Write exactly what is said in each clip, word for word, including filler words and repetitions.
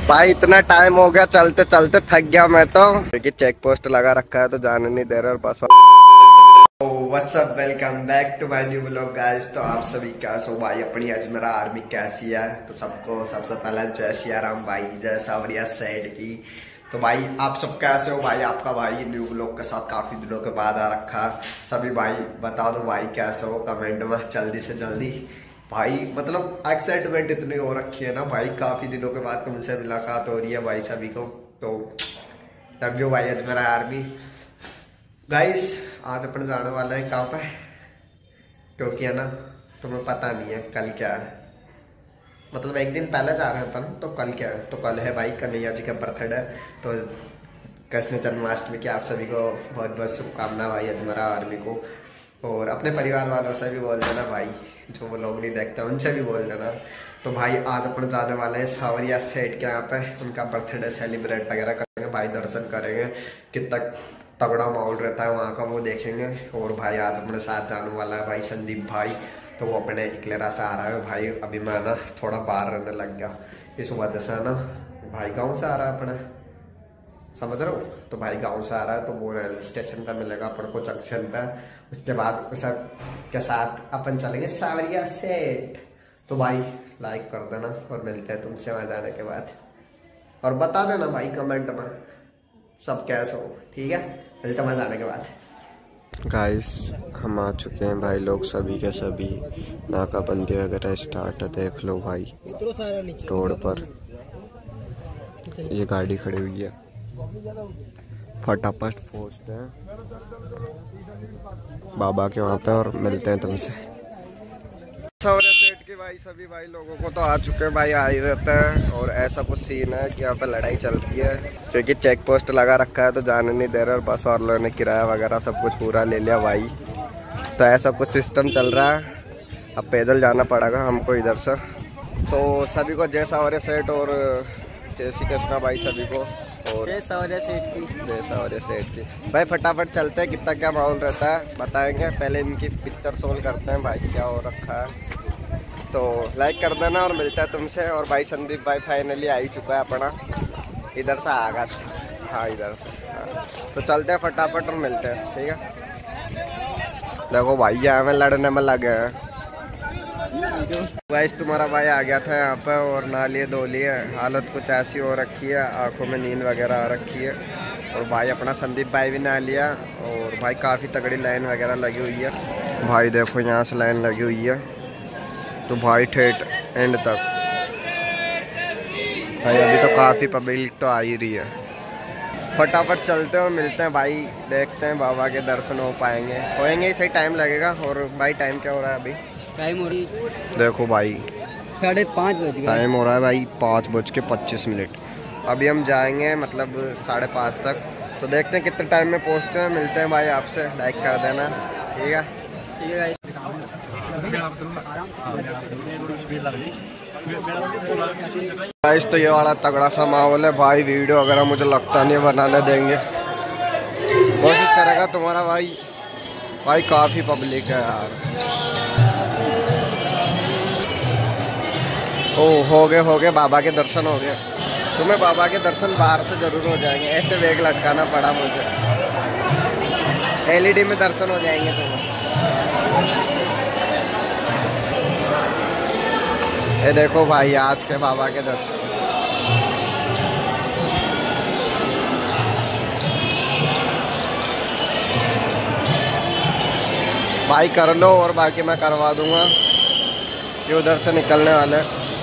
भाई इतना टाइम हो गया, चलते चलते थक गया मैं तो, क्योंकि चेक पोस्ट लगा रखा है तो जाने नहीं दे रहा बस। What's up, welcome back to my new vlog guys. तो आप सभी कैसे हो भाई? अपनी अजमेरा आर्मी कैसी है? तो सबको सबसे पहले जय सिया राम भाई, जय सावरिया साइड की। तो भाई आप सब कैसे हो भाई? आपका भाई न्यू व्लॉग के साथ काफी दिनों के बाद आ रखा। सभी भाई बता दो भाई कैसे हो कमेंट में जल्दी से जल्दी। भाई मतलब एक्साइटमेंट इतनी हो रखी है ना भाई, काफी दिनों के बाद तुमसे मुलाकात हो रही है भाई सभी को। तो लव यू भाई अजमेरा आर्मी। गाइस आज अपन जाने वाले हैं कहाँ पे, क्योंकि है ना तुम्हें पता नहीं है कल क्या है। मतलब एक दिन पहले जा रहे हैं अपन, तो कल क्या है? तो कल है भाई कन्हैया जी का बर्थडे। तो कृष्ण जन्माष्टमी की आप सभी को बहुत बहुत शुभकामना भाई अजमेरा आर्मी को। और अपने परिवार वालों से भी बोल देना भाई, जो वो लोग नहीं देखते उनसे भी बोल देना। तो भाई आज अपन जाने वाले हैं सावरिया सेठ के यहाँ पे, उनका बर्थडे सेलिब्रेट वगैरह करेंगे भाई, दर्शन करेंगे। कितना तगड़ा माहौल रहता है वहाँ का वो देखेंगे। और भाई आज अपने साथ जाने वाला है भाई संदीप भाई, तो वो अपने इकलेरा से आ रहा है भाई। अभी मैं ना थोड़ा बाहर रहने लग गया, इस वजह से ना भाई गाँव से आ रहा है अपने, समझ रहे हो? तो भाई गांव से आ रहा है तो वो रेलवे स्टेशन पे मिलेगा अपन को जंक्शन पे। उसके बाद उस के साथ अपन चलेंगे सावरिया सेठ। तो भाई लाइक कर देना और मिलते हैं तुमसे वहाँ जाने के बाद। और बता देना भाई कमेंट में सब कैसे हो, ठीक है? मिलते हैं वहाँ जाने के बाद। गाइस हम आ चुके हैं भाई, लोग सभी के सभी, नाकाबंदी वगैरह स्टार्ट है, देख लो भाई रोड पर ये गाड़ी खड़ी हुई है। फटाफट पहुंचते हैं बाबा के वहाँ पे और मिलते हैं तुमसे। सावरिया सेठ के भाई सभी भाई लोगों को तो आ चुके हैं भाई, आए हुए पे। और ऐसा कुछ सीन है कि यहाँ पे लड़ाई चल रही है, क्योंकि चेक पोस्ट लगा रखा है तो जाने नहीं दे रहा। और बस और लोगों ने किराया वगैरह सब कुछ पूरा ले लिया भाई। तो ऐसा कुछ सिस्टम चल रहा है, अब पैदल जाना पड़ेगा हमको इधर से। तो सभी को जय सावरिया सेठ और जय श्री कृष्णा भाई सभी को। और जय सावरिया सेठ की, जय सावरिया सेठ की। भाई फटाफट चलते हैं, कितना क्या माहौल रहता है बताएंगे। पहले इनकी पिक्चर सोल्व करते हैं भाई क्या हो रखा है। तो लाइक कर देना और मिलता है तुमसे। और भाई संदीप भाई फाइनली आ ही चुका है अपना, इधर से आ गया। हाँ इधर से, हाँ। तो चलते हैं फटाफट और मिलते हैं, ठीक है? देखो भाई यहाँ में लड़ने में लगे हैं। गाइस तुम्हारा भाई आ गया था यहाँ पे और ना लिए धो लिए, हालत कुछ ऐसी हो रखी है, आंखों में नींद वगैरह आ रखी है। और भाई अपना संदीप भाई भी नहा लिया। और भाई काफ़ी तगड़ी लाइन वगैरह लगी हुई है भाई, देखो यहाँ से लाइन लगी हुई है। तो भाई ठेठ एंड तक भाई, अभी तो काफ़ी पब्लिक तो आ ही रही है। फटाफट चलते हैं और मिलते हैं भाई, देखते हैं बाबा के दर्शन हो पाएंगे होएंगे, सही टाइम लगेगा। और भाई टाइम क्या हो रहा है अभी? टाइम हो रही देखो भाई साढ़े पाँच बज गए, टाइम हो रहा है भाई पाँच बज के पच्चीस मिनट। अभी हम जाएंगे मतलब साढ़े पाँच तक, तो देखते हैं कितने टाइम में पहुंचते हैं। मिलते हैं भाई आपसे, लाइक कर देना, ठीक है? ठीक है गाइस। तो ये वाला तगड़ा सा माहौल है भाई, वीडियो वगैरह मुझे लगता नहीं बनाने देंगे, कोशिश करेगा तुम्हारा भाई। भाई काफ़ी पब्लिक है यार। ओ हो गए हो गए बाबा के दर्शन हो गए। तुम्हें बाबा के दर्शन बाहर से जरूर हो जाएंगे, ऐसे वेग लटकाना पड़ा मुझे। एलईडी में दर्शन हो जाएंगे तुम्हें। ये देखो भाई आज के बाबा के दर्शन। भाई कर लो और बाकी मैं करवा दूंगा, ये उधर से निकलने वाले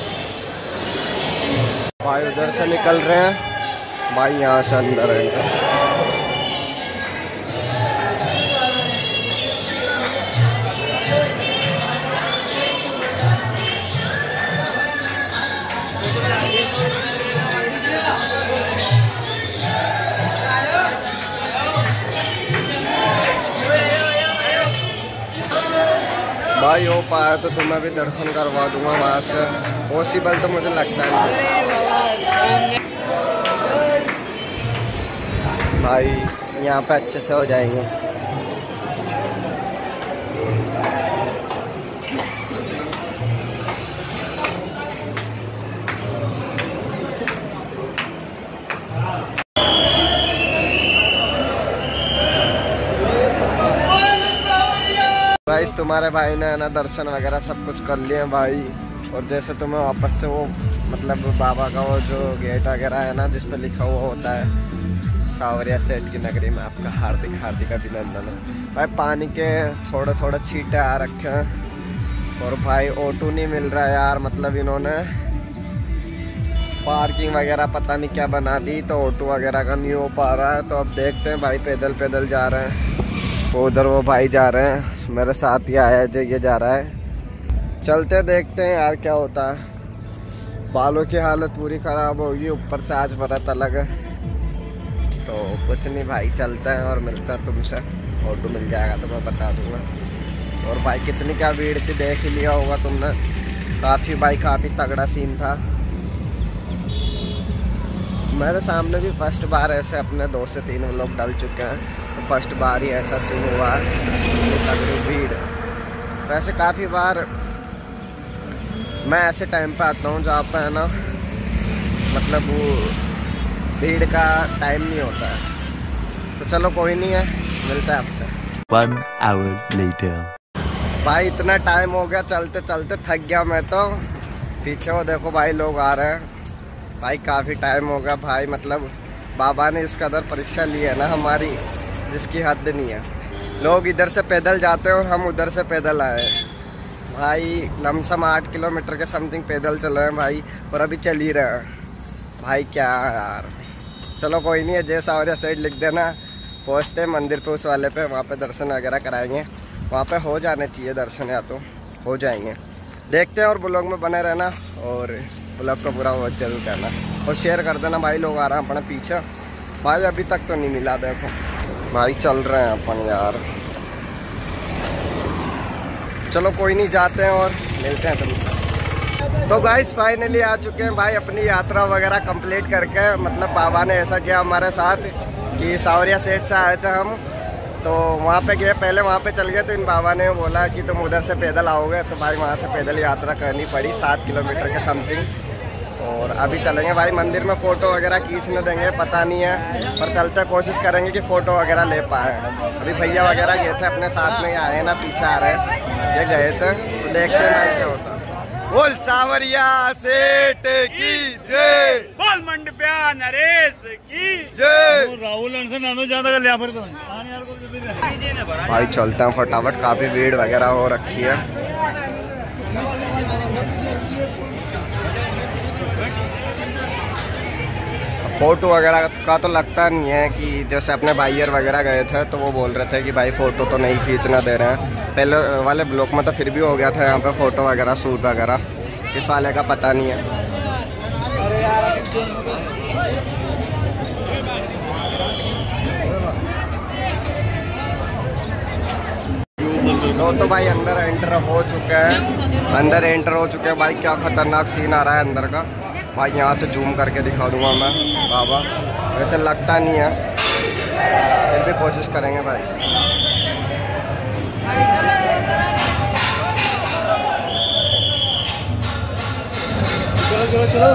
भाई, उधर से निकल रहे हैं भाई, यहाँ से अंदर आएंगे। भाई हो पाया तो तुम्हें भी दर्शन करवा दूंगा वहाँ से, पॉसिबल तो मुझे लगता है भाई, यहाँ पे अच्छे से हो जाएंगे। गाइस तुम्हारे भाई ने ना दर्शन वगैरह सब कुछ कर लिए भाई। और जैसे तुम्हें वापस से वो मतलब बाबा का वो जो गेट वगैरह है ना जिस पे लिखा हुआ होता है सावरिया सेठ की नगरी में आपका हार्दिक हार्दिक अभिनंदन है। भाई पानी के थोड़े थोड़े छींटे आ रखे हैं और भाई ऑटो नहीं मिल रहा है यार। मतलब इन्होंने पार्किंग वगैरह पता नहीं क्या बना दी तो ऑटो वगैरह का नहीं हो पा रहा है। तो अब देखते हैं भाई पैदल पैदल जा रहे हैं। वो उधर वो भाई जा रहे हैं, मेरे साथ ही आया है जो ये जा रहा है। चलते देखते हैं यार क्या होता है। बालों की हालत पूरी ख़राब होगी, ऊपर से आज बरत अलग है। तो कुछ नहीं भाई चलते हैं और मिलता है तुमसे। ऑटो मिल जाएगा तो मैं बता दूंगा। और भाई कितनी क्या भीड़ थी देख ही लिया होगा तुमने। काफ़ी भाई काफ़ी तगड़ा सीन था। मेरे सामने भी फर्स्ट बार ऐसे अपने दो से तीन लोग डल चुके हैं, तो फर्स्ट बार ही ऐसा सीन हुआ है तगड़ी भीड़। वैसे काफ़ी बार मैं ऐसे टाइम पे आता हूँ जहाँ पे है ना मतलब वो भीड़ का टाइम नहीं होता है। तो चलो कोई नहीं है, मिलता है आपसे। One hour later. भाई इतना टाइम हो गया चलते चलते थक गया मैं तो। पीछे वो देखो भाई लोग आ रहे हैं। भाई काफ़ी टाइम हो गया भाई। मतलब बाबा ने इस कदर परीक्षा ली है ना हमारी जिसकी हद नहीं है। लोग इधर से पैदल जाते हैं और हम उधर से पैदल आए भाई। लमसम आठ किलोमीटर के समथिंग पैदल चले हैं भाई और अभी चल ही रहे हैं भाई। क्या यार चलो कोई नहीं है, जय सावरिया साइड लिख देना। पहुँचते हैं मंदिर पे उस वाले पे, वहाँ पे दर्शन वगैरह कराएंगे। वहाँ पे हो जाने चाहिए दर्शन, या तो हो जाएंगे। देखते हैं और ब्लॉग में बने रहना और ब्लॉग को पूरा बहुत जरूर करना और शेयर कर देना भाई। लोग आ रहे हैं अपने पीछे भाई, अभी तक तो नहीं मिला। देखो भाई चल रहे हैं अपन यार। चलो कोई नहीं जाते हैं और मिलते हैं तुमसे। तो गाइस फाइनली आ चुके हैं भाई अपनी यात्रा वगैरह कंप्लीट करके। मतलब बाबा ने ऐसा किया हमारे साथ कि सावरिया सेठ से आए थे हम, तो वहाँ पे गए। पहले वहाँ पे चल गए तो इन बाबा ने बोला कि तुम उधर से पैदल आओगे, तो भाई वहाँ से पैदल यात्रा करनी पड़ी सात किलोमीटर के समथिंग। और अभी चलेंगे भाई मंदिर में। फ़ोटो वगैरह खींचने देंगे पता नहीं है, पर चलते कोशिश करेंगे कि फ़ोटो वगैरह ले पाए। अभी भैया वगैरह गए थे अपने साथ में ही आए ना, पीछे आ रहे हैं, ये गए थे। तो देखते हैं भाई क्या होता है। बोल सावरिया सेठ की जय, बोल मंडप्या नरेश की जय। राहुल नानो ज्यादा लिया फिर तो भाई चलते हैं फटाफट, काफ़ी भीड़ वगैरह हो रखी है। फ़ोटो वगैरह का तो लगता नहीं है कि जैसे अपने भाईयर वगैरह गए थे तो वो बोल रहे थे कि भाई फ़ोटो तो नहीं खींचना दे रहे हैं। पहले वाले ब्लॉक में तो फिर भी हो गया था यहाँ पे फ़ोटो वगैरह शूट वगैरह। इस वाले का पता नहीं है। तो, तो भाई अंदर एंटर हो चुके हैं, अंदर एंटर हो चुके हैं भाई। क्या खतरनाक सीन आ रहा है अंदर का भाई। यहाँ से जूम करके दिखा दूंगा मैं बाबा। वैसे लगता नहीं है, फिर भी कोशिश करेंगे भाई। चलो चलो चलो।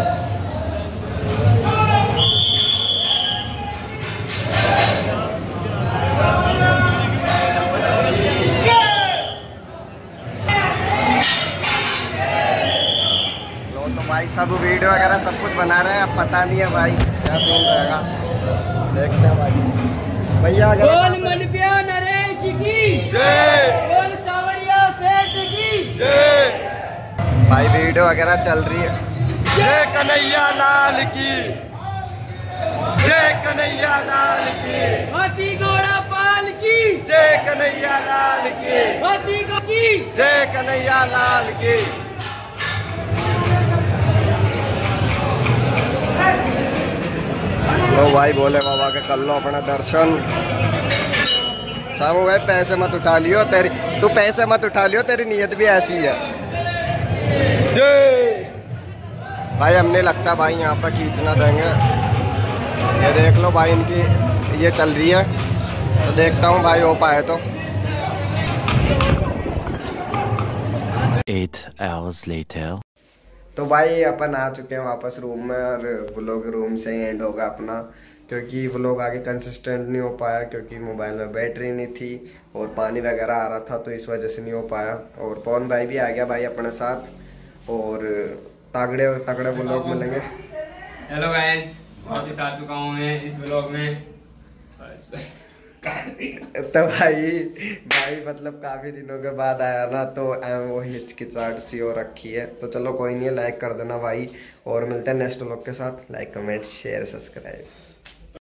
भाई सब वीडियो वगैरह सब कुछ बना रहे हैं, अब पता नहीं है भाई क्या सीन रहेगा। देखते हैं भाई। भैया बोल मंडप्या नरेश की जय, बोल सावरिया सेठ की जय। भाई वीडियो वगैरह चल रही है। जय कन्हैया लाल की, जय कन्हैया लाल की, हाथी घोड़ा पाल की, जय कन्हैया लाल की, हाथी घोड़ा की, जय कन्हैया लाल की। लो भाई बोले बाबा के कर लो अपना दर्शन। सामू भाई पैसे मत उठा लियो, तेरी तू पैसे मत उठा लियो, तेरी नीयत भी ऐसी है। जय भाई। हम नहीं लगता भाई यहाँ पर खींचना देंगे। ये देख लो भाई इनकी ये चल रही है, तो देखता हूँ भाई हो पाए तो। Eight hours later. तो भाई अपन आ चुके हैं वापस रूम में और ब्लॉग रूम से ही एंड होगा अपना। क्योंकि वो लोग आगे कंसिस्टेंट नहीं हो पाया, क्योंकि मोबाइल में बैटरी नहीं थी और पानी वगैरह आ रहा था, तो इस वजह से नहीं हो पाया। और पवन भाई भी आ गया भाई अपने साथ, और तगड़े और तगड़े वो लोग मिलेंगे। हेलो गाइस, वापस आ चुका हूँ मैं इस व्लॉग में। तो भाई भाई मतलब काफी दिनों के बाद आया ना, तो वो हिचकिचाहट सी हो रखी है। तो चलो कोई नहीं, लाइक कर देना भाई, और मिलते हैं नेक्स्ट व्लॉग के साथ। Like comment share subscribe.